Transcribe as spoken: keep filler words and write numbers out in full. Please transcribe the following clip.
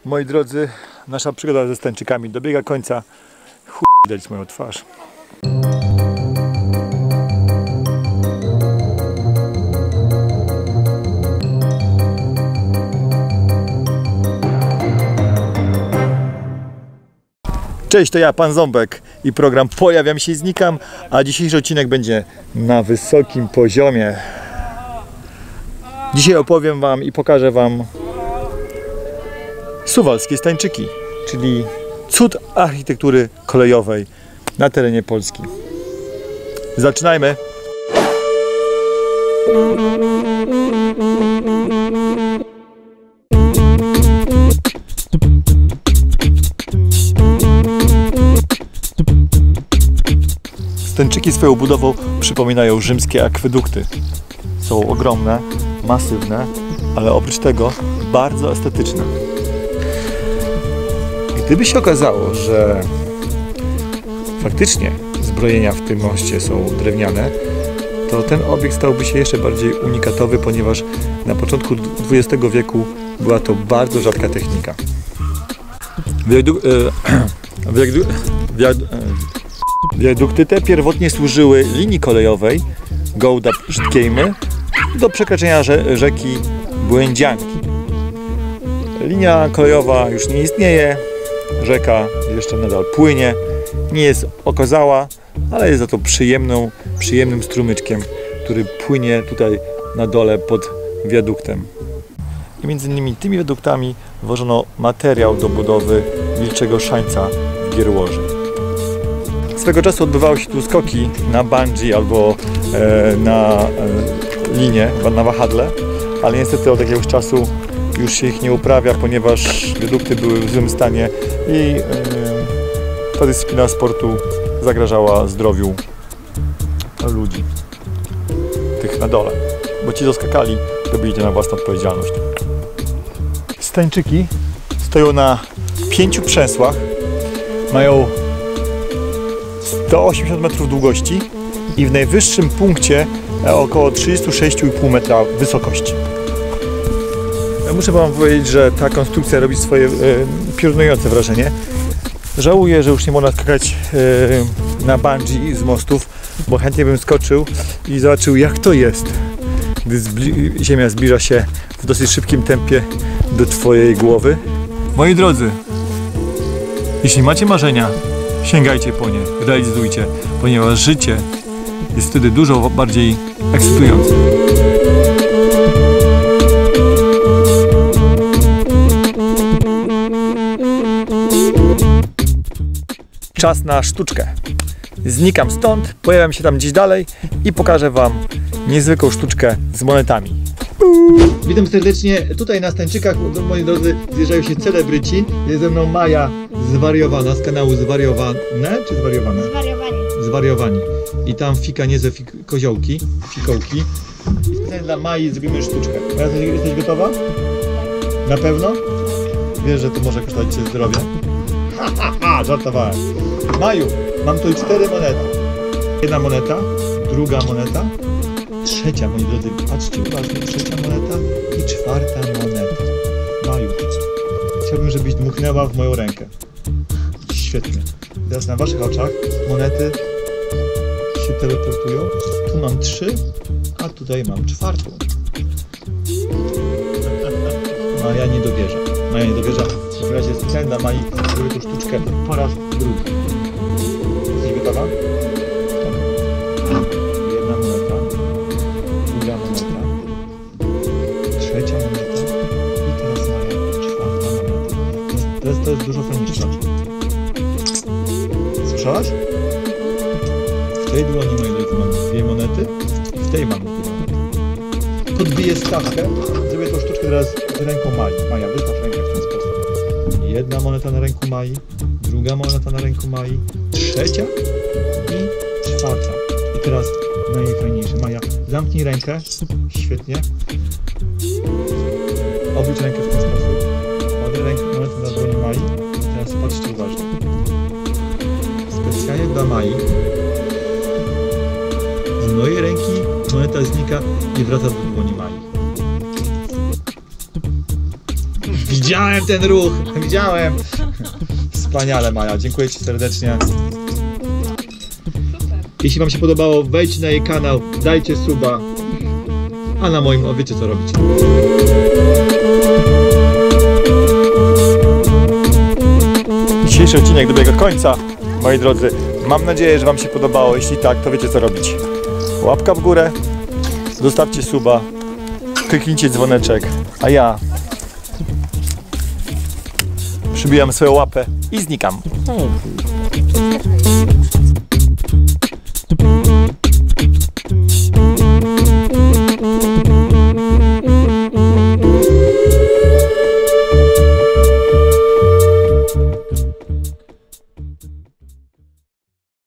Moi drodzy, nasza przygoda ze Stańczykami dobiega końca. Chuj, widać moją twarz. Cześć, to ja, Pan Ząbek i program Pojawiam się i znikam, a dzisiejszy odcinek będzie na wysokim poziomie. Dzisiaj opowiem Wam i pokażę Wam Suwalskie Stańczyki, czyli cud architektury kolejowej na terenie Polski. Zaczynajmy! Stańczyki swoją budową przypominają rzymskie akwedukty. Są ogromne, masywne, ale oprócz tego bardzo estetyczne. Gdyby się okazało, że faktycznie zbrojenia w tym moście są drewniane, to ten obiekt stałby się jeszcze bardziej unikatowy, ponieważ na początku dwudziestego wieku była to bardzo rzadka technika. Wiadu, e, wiadu, wiadu, e, wiadukty te pierwotnie służyły linii kolejowej Gouda-Psztkejmy do przekraczania rze rzeki Błędzianki. Linia kolejowa już nie istnieje, rzeka jeszcze nadal płynie, nie jest okazała, ale jest za to przyjemną, przyjemnym strumyczkiem, który płynie tutaj na dole pod wiaduktem. I między innymi tymi wiaduktami wożono materiał do budowy Wilczego Szańca w Gierłoży. Swego czasu odbywały się tu skoki na bungee albo e, na e, linię, na wahadle, ale niestety od jakiegoś czasu już się ich nie uprawia, ponieważ wiadukty były w złym stanie i e, ta dyscyplina sportu zagrażała zdrowiu ludzi, tych na dole, bo ci, co skakali, to byli na własną odpowiedzialność. Stańczyki stoją na pięciu przęsłach, mają sto osiemdziesiąt metrów długości i w najwyższym punkcie około trzydzieści sześć i pół metra wysokości. Muszę Wam powiedzieć, że ta konstrukcja robi swoje e, piorunujące wrażenie. Żałuję, że już nie można skakać e, na bungee z mostów, bo chętnie bym skoczył i zobaczył, jak to jest, gdy zbli ziemia zbliża się w dosyć szybkim tempie do Twojej głowy. Moi drodzy, jeśli macie marzenia, sięgajcie po nie, realizujcie, ponieważ życie jest wtedy dużo bardziej ekscytujące. Czas na sztuczkę. Znikam stąd, pojawiam się tam gdzieś dalej i pokażę Wam niezwykłą sztuczkę z monetami. Witam serdecznie. Tutaj na Stańczykach, moi drodzy, zjeżdżają się celebryci. Jest ze mną Maja Zwariowana z kanału Zwariowane, czy Zwariowane? Zwariowani. Zwariowani. I tam fika niezłe fik koziołki, fikołki. I specjalnie dla Mai zrobimy sztuczkę. Maja, jesteś gotowa? Na pewno? Wiesz, że to może kosztować Cię zdrowia? Ha, ha, ha, żartowałem. Maju, mam tu cztery monety. Jedna moneta, druga moneta, trzecia, moi drodzy, patrzcie uważnie, trzecia moneta i czwarta moneta. Maju, chciałbym, żebyś dmuchnęła w moją rękę. Świetnie. Teraz na Waszych oczach monety się teleportują. Tu mam trzy, a tutaj mam czwartą. Maja nie dowierza. Maja nie dowierza. W takim razie specjalnie dla Mai zrobię tą sztuczkę po raz drugi. Jesteś gotowa? Jedna moneta, druga moneta, trzecia moneta i teraz Maja czwarta moneta. Teraz to jest dużo fajniejsze. Słyszałaś? W tej dłoni, moi drodzy, mam dwie monety i w tej mam dwie monety. Podbiję stawkę, zrobię tą sztuczkę teraz z ręką Mai. Maja, wystaw rękę w ten sposób. Jedna moneta na ręku Mai, druga moneta na ręku Mai, trzecia i czwarta. I teraz najfajniejsze. Maja, zamknij rękę. Świetnie. Obróć rękę w ten sposób. Kładę rękę monetę na dłoni Mai. Teraz patrzcie uważnie. Specjalnie dla Mai z mojej ręki moneta znika i wraca do dłoni Mai. Widziałem widziałem ten ruch, widziałem. Wspaniale, Maja, dziękuję Ci serdecznie. Jeśli Wam się podobało, wejdźcie na jej kanał, dajcie suba, a na moim, o, wiecie co robić. Dzisiejszy odcinek dobiega końca, moi drodzy. Mam nadzieję, że Wam się podobało. Jeśli tak, to wiecie co robić. Łapka w górę, zostawcie suba, kliknijcie dzwoneczek, a ja przybijam swoją łapę i znikam.